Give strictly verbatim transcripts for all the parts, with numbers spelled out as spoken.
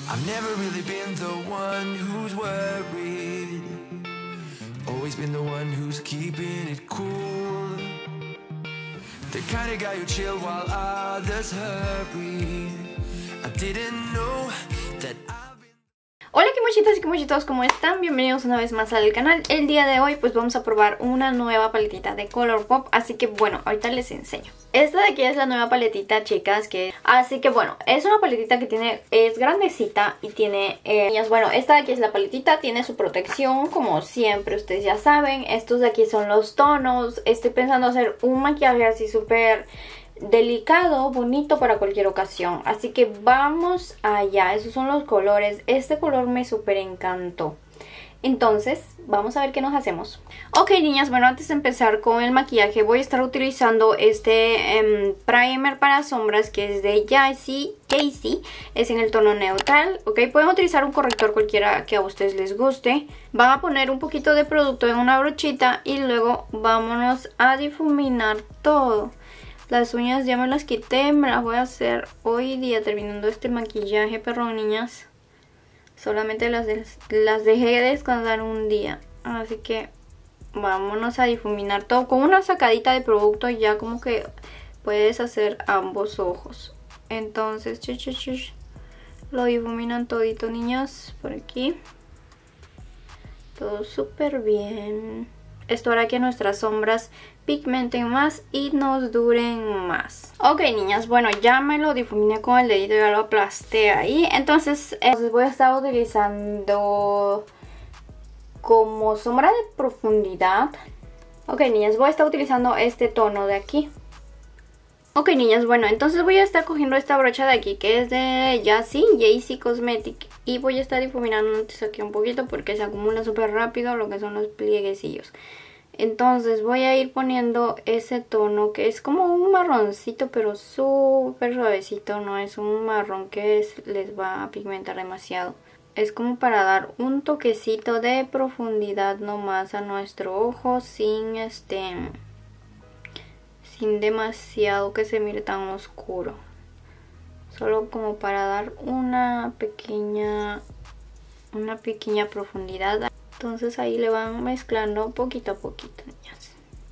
I've never really been the one who's worried. Always been the one who's keeping it cool. The kind of guy who chill while others hurry. I didn't know that I've been... Hola kimochitas y kimochitos, ¿cómo están? Bienvenidos una vez más al canal. El día de hoy pues vamos a probar una nueva paletita de Colourpop. Así que bueno, ahorita les enseño. Esta de aquí es la nueva paletita, chicas, que así que bueno, es una paletita que tiene, es grandecita y tiene, eh, bueno, esta de aquí es la paletita, tiene su protección como siempre, ustedes ya saben. Estos de aquí son los tonos. Estoy pensando hacer un maquillaje así súper delicado, bonito para cualquier ocasión. Así que vamos allá. Esos son los colores. Este color me súper encantó. Entonces, vamos a ver qué nos hacemos. Ok, niñas, bueno, antes de empezar con el maquillaje voy a estar utilizando este um, primer para sombras que es de Jaycee. Jaycee, es en el tono neutral. Ok, pueden utilizar un corrector cualquiera que a ustedes les guste. Van a poner un poquito de producto en una brochita y luego vámonos a difuminar todo. Las uñas ya me las quité, me las voy a hacer hoy día terminando este maquillaje, perdón, niñas. Solamente las, de, las dejé descansar un día. Así que vámonos a difuminar todo. Con una sacadita de producto ya como que puedes hacer ambos ojos. Entonces, ch ch ch, lo difuminan todito, niñas, por aquí. Todo súper bien. Esto hará que nuestras sombras pigmenten más y nos duren más. Ok, niñas, bueno, ya me lo difuminé con el dedito, ya lo aplasté ahí. Entonces, eh, voy a estar utilizando como sombra de profundidad. Ok, niñas, voy a estar utilizando este tono de aquí. Ok, niñas, bueno, entonces voy a estar cogiendo esta brocha de aquí que es de Jaycee, Jaycee Cosmetic. Y voy a estar difuminando antes aquí un poquito porque se acumula súper rápido lo que son los plieguecillos. Entonces voy a ir poniendo ese tono que es como un marroncito pero súper suavecito. No es un marrón que es, les va a pigmentar demasiado. Es como para dar un toquecito de profundidad nomás a nuestro ojo sin este... sin demasiado que se mire tan oscuro. Solo como para dar una pequeña una pequeña profundidad. Entonces ahí le van mezclando poquito a poquito, niñas.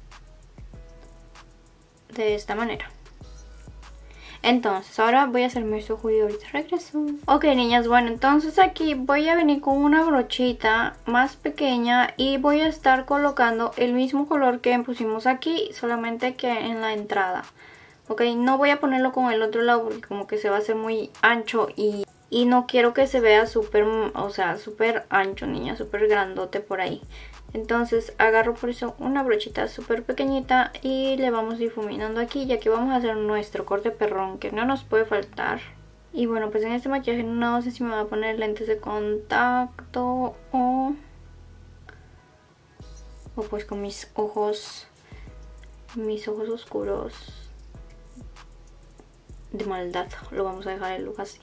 De esta manera. Entonces ahora voy a hacerme este ojo y ahorita regreso. Ok, niñas, bueno, entonces aquí voy a venir con una brochita más pequeña y voy a estar colocando el mismo color que pusimos aquí, solamente que en la entrada. Ok, no voy a ponerlo con el otro lado porque como que se va a hacer muy ancho y, y no quiero que se vea súper, o sea, súper ancho, niña, súper grandote por ahí. Entonces agarro por eso una brochita súper pequeñita y le vamos difuminando aquí, ya que vamos a hacer nuestro corte perrón que no nos puede faltar. Y bueno, pues en este maquillaje no sé si me voy a poner lentes de contacto o, o pues con mis ojos, mis ojos oscuros de maldad. Lo vamos a dejar el look así.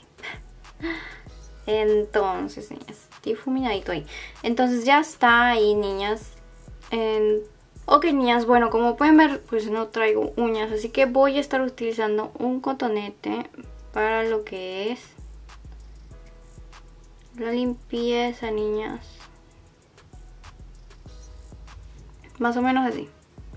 Entonces, niñas, difuminadito ahí. Entonces ya está ahí, niñas. En... Ok, niñas, bueno, como pueden ver, pues no traigo uñas, así que voy a estar utilizando un cotonete para lo que es la limpieza, niñas. Más o menos así.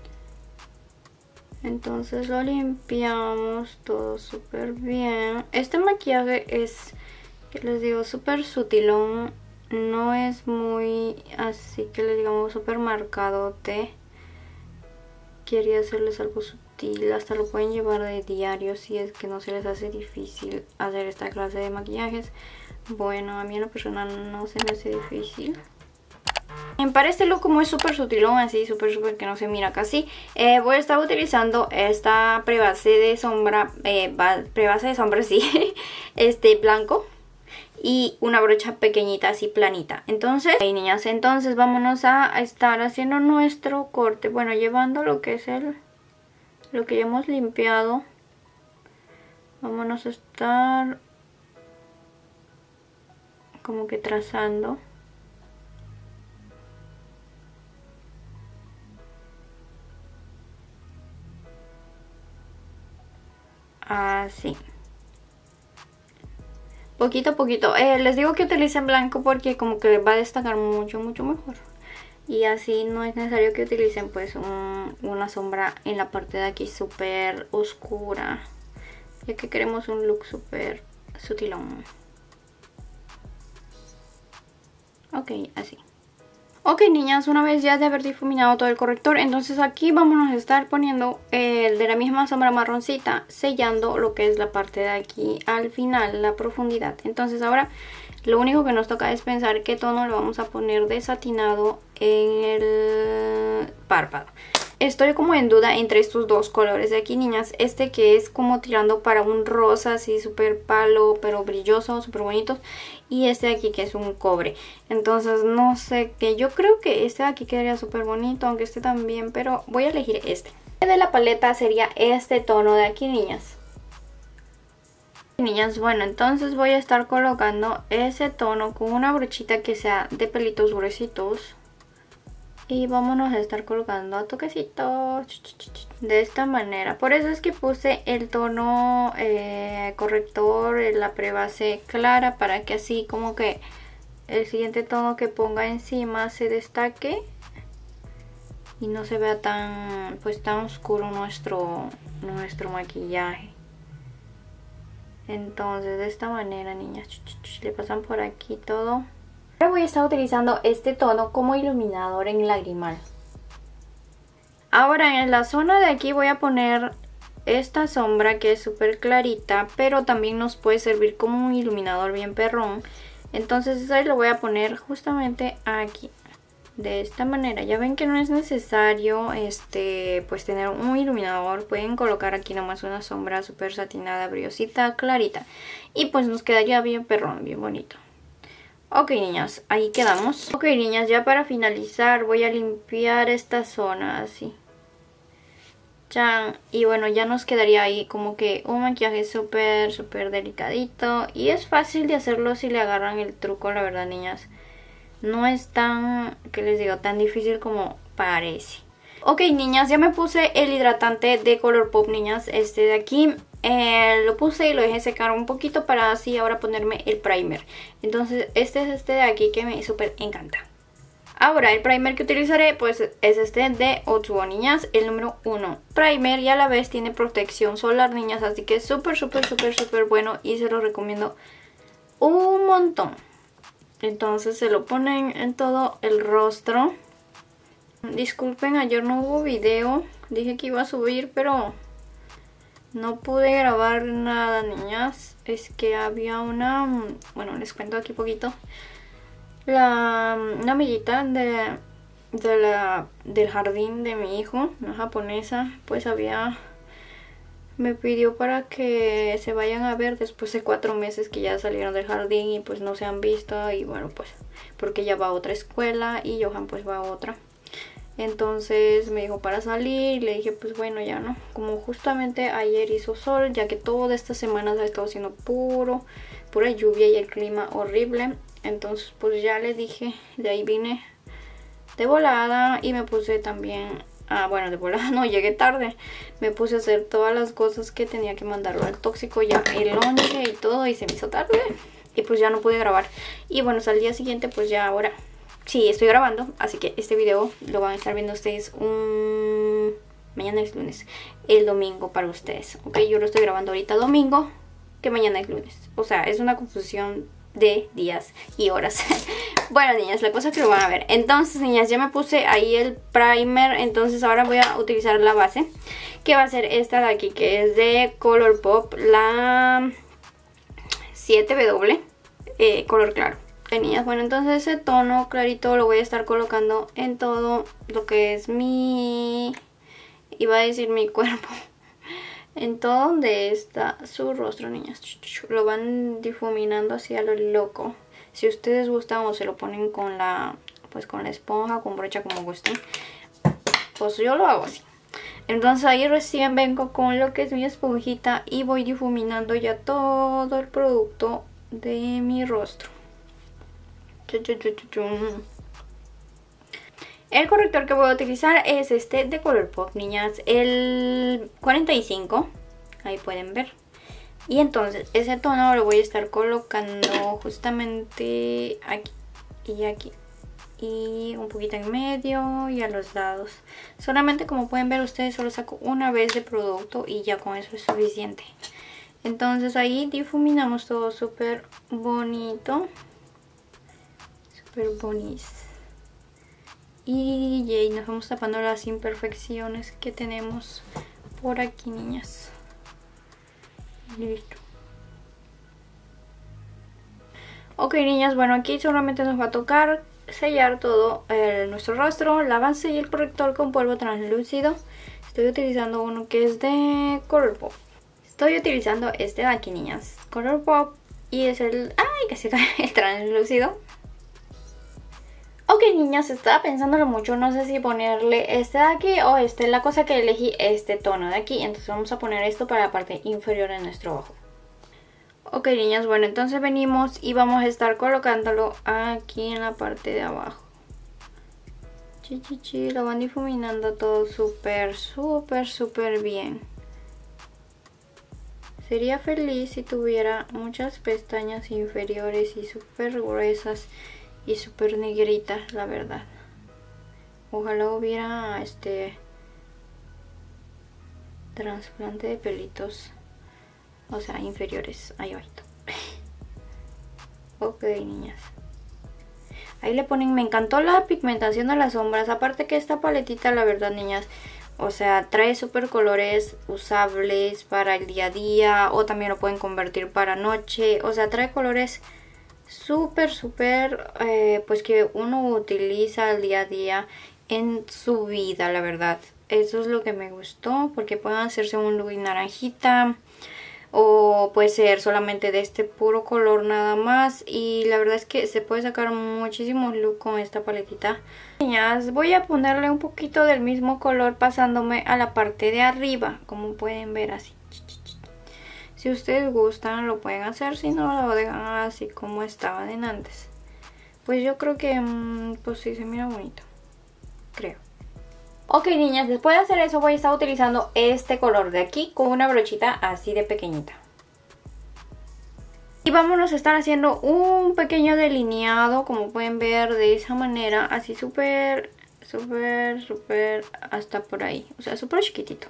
Entonces lo limpiamos todo súper bien. Este maquillaje es, que les digo, súper sutilón. No es muy así que les digamos súper marcadote. Quería hacerles algo sutil. Hasta lo pueden llevar de diario si es que no se les hace difícil hacer esta clase de maquillajes. Bueno, a mí en lo personal no se me hace difícil. Para este look, como es súper sutilón, así súper súper que no se mira casi, eh, voy a estar utilizando esta prebase de sombra, eh, prebase de sombra, sí, este blanco. Y una brocha pequeñita, así planita. Entonces, ahí, niñas, entonces vámonos a estar haciendo nuestro corte. Bueno, llevando lo que es el, lo que ya hemos limpiado. Vámonos a estar como que trazando. Así. Poquito a poquito. Eh, les digo que utilicen blanco porque como que va a destacar mucho, mucho mejor. Y así no es necesario que utilicen pues un, una sombra en la parte de aquí súper oscura, ya que queremos un look súper sutilón. Ok, así. Ok, niñas, una vez ya de haber difuminado todo el corrector, entonces aquí vamos a estar poniendo el de la misma sombra marroncita, sellando lo que es la parte de aquí al final, la profundidad. Entonces ahora lo único que nos toca es pensar qué tono lo vamos a poner de satinado en el párpado. Estoy como en duda entre estos dos colores de aquí, niñas. Este que es como tirando para un rosa así súper palo, pero brilloso, súper bonito. Y este de aquí que es un cobre. Entonces no sé qué. Yo creo que este de aquí quedaría súper bonito, aunque este también. Pero voy a elegir este. De la paleta sería este tono de aquí, niñas. Niñas, bueno, entonces voy a estar colocando ese tono con una brochita que sea de pelitos gruesitos. Y vámonos a estar colocando a toquecitos de esta manera. Por eso es que puse el tono eh, corrector, la prebase clara, para que así como que el siguiente tono que ponga encima se destaque y no se vea tan pues tan oscuro nuestro, nuestro maquillaje. Entonces de esta manera, niñas, le pasan por aquí todo. Ahora voy a estar utilizando este tono como iluminador en lagrimal. Ahora en la zona de aquí voy a poner esta sombra que es súper clarita, pero también nos puede servir como un iluminador bien perrón. Entonces eso lo voy a poner justamente aquí, de esta manera. Ya ven que no es necesario este pues tener un iluminador. Pueden colocar aquí nomás una sombra súper satinada, brillosita, clarita. Y pues nos quedaría bien perrón, bien bonito. Ok, niñas, ahí quedamos. Ok, niñas, ya para finalizar voy a limpiar esta zona así. Chan. Y bueno, ya nos quedaría ahí como que un maquillaje súper, súper delicadito. Y es fácil de hacerlo si le agarran el truco, la verdad, niñas. No es tan, ¿qué les digo? Tan difícil como parece. Ok, niñas, ya me puse el hidratante de Colourpop, niñas. Este de aquí. Eh, lo puse y lo dejé secar un poquito para así ahora ponerme el primer. Entonces este es este de aquí que me súper encanta. Ahora el primer que utilizaré pues es este de Otsubo, niñas, el número uno. Primer y a la vez tiene protección solar, niñas, así que es súper súper súper súper bueno y se lo recomiendo un montón. Entonces se lo ponen en todo el rostro. Disculpen, ayer no hubo video, dije que iba a subir pero no pude grabar nada, niñas. Es que había una... Bueno, les cuento aquí poquito. La, una amiguita de, de la, del jardín de mi hijo, una japonesa, pues había... Me pidió para que se vayan a ver después de cuatro meses que ya salieron del jardín y pues no se han visto. Y bueno, pues porque ella va a otra escuela y Johan pues va a otra. Entonces me dijo para salir y le dije pues bueno, ya no. Como justamente ayer hizo sol, ya que toda esta semana ha estado haciendo puro, pura lluvia y el clima horrible. Entonces pues ya le dije, de ahí vine de volada y me puse también... Ah, bueno, de volada no, llegué tarde. Me puse a hacer todas las cosas que tenía que mandarlo al tóxico, ya el lonche y todo, y se me hizo tarde. Y pues ya no pude grabar. Y bueno, al día siguiente pues ya ahora... Sí, estoy grabando, así que este video lo van a estar viendo ustedes un... Mañana es lunes, el domingo para ustedes, ok. Yo lo estoy grabando ahorita domingo, que mañana es lunes. O sea, es una confusión de días y horas. Bueno, niñas, la cosa es que lo van a ver. Entonces, niñas, ya me puse ahí el primer. Entonces ahora voy a utilizar la base, que va a ser esta de aquí, que es de Colourpop, la siete W, eh, color claro. Niñas, bueno, entonces ese tono clarito lo voy a estar colocando en todo lo que es mi... Iba a decir mi cuerpo. En todo donde está su rostro, niñas. Lo van difuminando así a lo loco. Si ustedes gustan o se lo ponen con la... Pues con la esponja, con brocha, como gusten. Pues yo lo hago así. Entonces ahí recién vengo con lo que es mi esponjita y voy difuminando ya todo el producto de mi rostro. El corrector que voy a utilizar es este de Colourpop, niñas, el cuarenta y cinco. Ahí pueden ver. Y entonces ese tono lo voy a estar colocando justamente aquí y aquí. Y un poquito en medio y a los lados. Solamente, como pueden ver ustedes, solo saco una vez de producto y ya con eso es suficiente. Entonces ahí difuminamos todo súper bonito. Súper bonito. Y, y nos vamos tapando las imperfecciones que tenemos por aquí, niñas. Listo. Ok, niñas, bueno, aquí solamente nos va a tocar sellar todo eh, nuestro rostro, la base y el corrector con polvo translúcido. Estoy utilizando uno que es de Colourpop. Estoy utilizando este de aquí, niñas, Colourpop, y es el... ¡ay! Que se cae el translúcido. Ok, niñas, estaba pensándolo mucho, no sé si ponerle este de aquí o este. La cosa que elegí este tono de aquí, entonces vamos a poner esto para la parte inferior de nuestro ojo. Ok, niñas, bueno, entonces venimos y vamos a estar colocándolo aquí en la parte de abajo. Chi, chi, chi, lo van difuminando todo súper, súper, súper bien. Sería feliz si tuviera muchas pestañas inferiores y súper gruesas y súper negritas, la verdad. Ojalá hubiera este trasplante de pelitos. O sea, inferiores, ahí bajito. Ok, niñas. Ahí le ponen, me encantó la pigmentación de las sombras. Aparte que esta paletita, la verdad, niñas, o sea, trae súper colores usables para el día a día. O también lo pueden convertir para noche. O sea, trae colores súper, súper, eh, pues que uno utiliza al día a día en su vida, la verdad. Eso es lo que me gustó, porque pueden hacerse un look naranjita. O puede ser solamente de este puro color nada más. Y la verdad es que se puede sacar muchísimos looks con esta paletita. Niñas, voy a ponerle un poquito del mismo color pasándome a la parte de arriba. Como pueden ver, así. Si ustedes gustan lo pueden hacer. Si no, lo dejan así como estaban en antes. Pues yo creo que pues sí se mira bonito. Creo. Ok, niñas, después de hacer eso voy a estar utilizando este color de aquí con una brochita así de pequeñita. Y vámonos a estar haciendo un pequeño delineado, como pueden ver, de esa manera, así súper, súper, súper, hasta por ahí, o sea, súper chiquitito.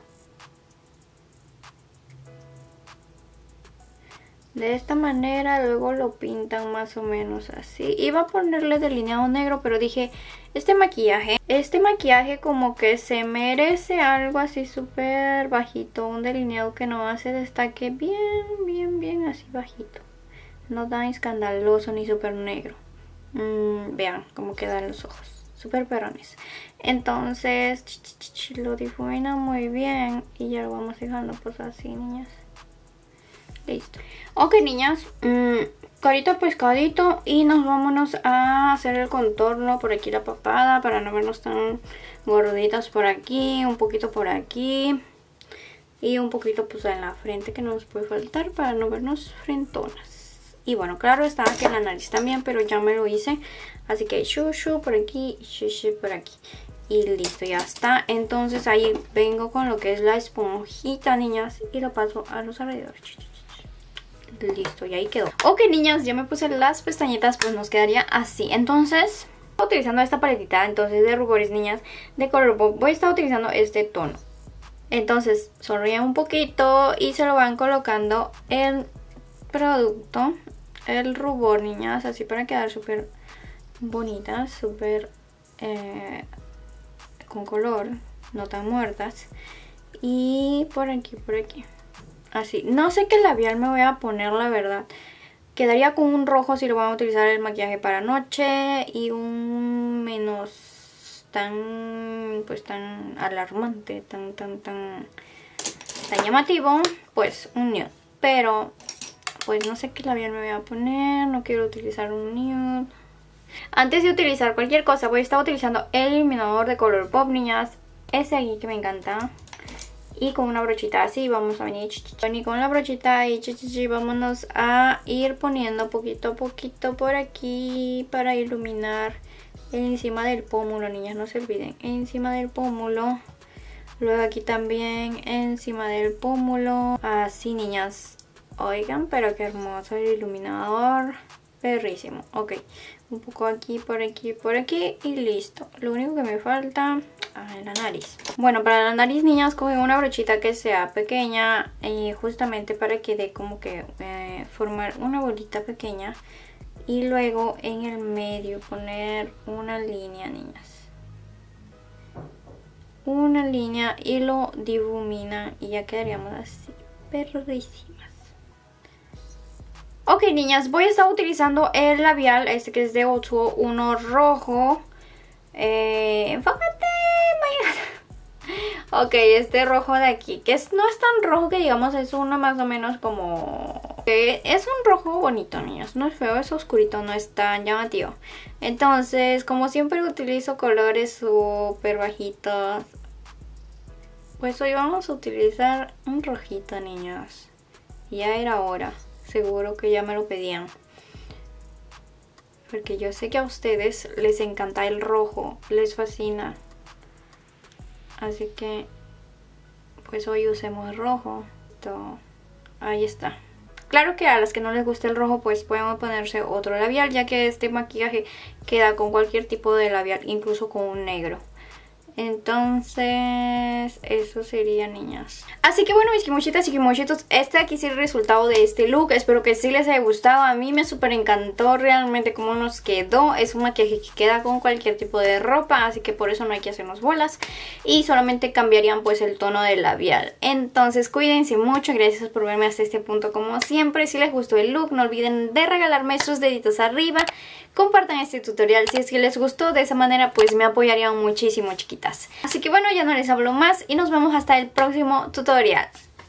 De esta manera, luego lo pintan más o menos así. Iba a ponerle delineado negro, pero dije, este maquillaje, este maquillaje como que se merece algo así súper bajito. Un delineado que no hace destaque bien, bien, bien así bajito. No tan escandaloso ni súper negro. Mm, vean cómo quedan los ojos, súper perrones. Entonces, ch, ch, ch, lo difumina muy bien y ya lo vamos dejando pues así, niñas. Listo. Ok, niñas, mmm, carita pescadito y nos vámonos a hacer el contorno por aquí, la papada, para no vernos tan gorditas por aquí, un poquito por aquí y un poquito pues en la frente que no nos puede faltar para no vernos frentonas. Y bueno, claro está que la nariz también, pero ya me lo hice, así que shu shu por aquí, shu shu por aquí. Y listo, ya está. Entonces ahí vengo con lo que es la esponjita, niñas, y lo paso a los alrededores. Listo, y ahí quedó. Ok, niñas, ya me puse las pestañitas, pues nos quedaría así. Entonces, utilizando esta paletita entonces de rubores, niñas, de Colourpop, voy a estar utilizando este tono. Entonces, sonríen un poquito y se lo van colocando el producto, el rubor, niñas, así para quedar súper bonitas, súper eh, con color, no tan muertas. Y por aquí, por aquí. Así, no sé qué labial me voy a poner, la verdad. Quedaría con un rojo si lo van a utilizar el maquillaje para noche. Y un menos tan, pues tan alarmante, tan, tan, tan, tan llamativo. Pues un nude. Pero, pues no sé qué labial me voy a poner. No quiero utilizar un nude. Antes de utilizar cualquier cosa, voy a estar utilizando el iluminador de Colourpop, niñas. Ese aquí que me encanta. Y con una brochita así vamos a venir y con la brochita y chichichi, vámonos a ir poniendo poquito a poquito por aquí para iluminar encima del pómulo, niñas, no se olviden, encima del pómulo. Luego aquí también encima del pómulo, así, niñas. Oigan, pero qué hermoso el iluminador. Perrísimo. Ok, un poco aquí, por aquí, por aquí y listo. Lo único que me falta ah, es la nariz. Bueno, para la nariz, niñas, cogen una brochita que sea pequeña y justamente para que dé como que eh, formar una bolita pequeña y luego en el medio poner una línea, niñas. Una línea y lo difuminan y ya quedaríamos así, perrísimas. Ok, niñas, voy a estar utilizando el labial, este que es de Otuo, uno rojo. Eh, enfócate, Mayana. Ok, este rojo de aquí, que es, no es tan rojo que digamos, es uno más o menos como... Okay, es un rojo bonito, niñas, no es feo, es oscurito, no es tan llamativo. Entonces, como siempre utilizo colores súper bajitos, pues hoy vamos a utilizar un rojito, niñas. Ya era hora. Seguro que ya me lo pedían. Porque yo sé que a ustedes les encanta el rojo. Les fascina. Así que pues hoy usemos rojo. Esto, ahí está. Claro que a las que no les guste el rojo pues pueden ponerse otro labial. Ya que este maquillaje queda con cualquier tipo de labial. Incluso con un negro. Entonces, eso sería, niñas. Así que bueno, mis kimochitas y kimochitos, este aquí es el resultado de este look. Espero que sí les haya gustado. A mí me súper encantó realmente cómo nos quedó. Es un maquillaje que queda con cualquier tipo de ropa, así que por eso no hay que hacernos bolas. Y solamente cambiarían pues el tono del labial. Entonces, cuídense mucho. Gracias por verme hasta este punto como siempre. Si les gustó el look, no olviden de regalarme sus deditos arriba. Compartan este tutorial si es que les gustó. De esa manera pues me apoyarían muchísimo, chiquitas. Así que bueno, ya no les hablo más y nos vemos hasta el próximo tutorial.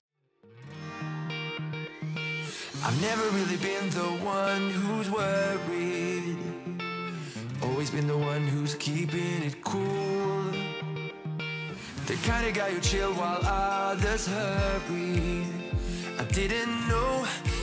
I've never really been the one who's worried. Always been the one who's keeping it cool. The kind of guy who chill while others hurry. I didn't know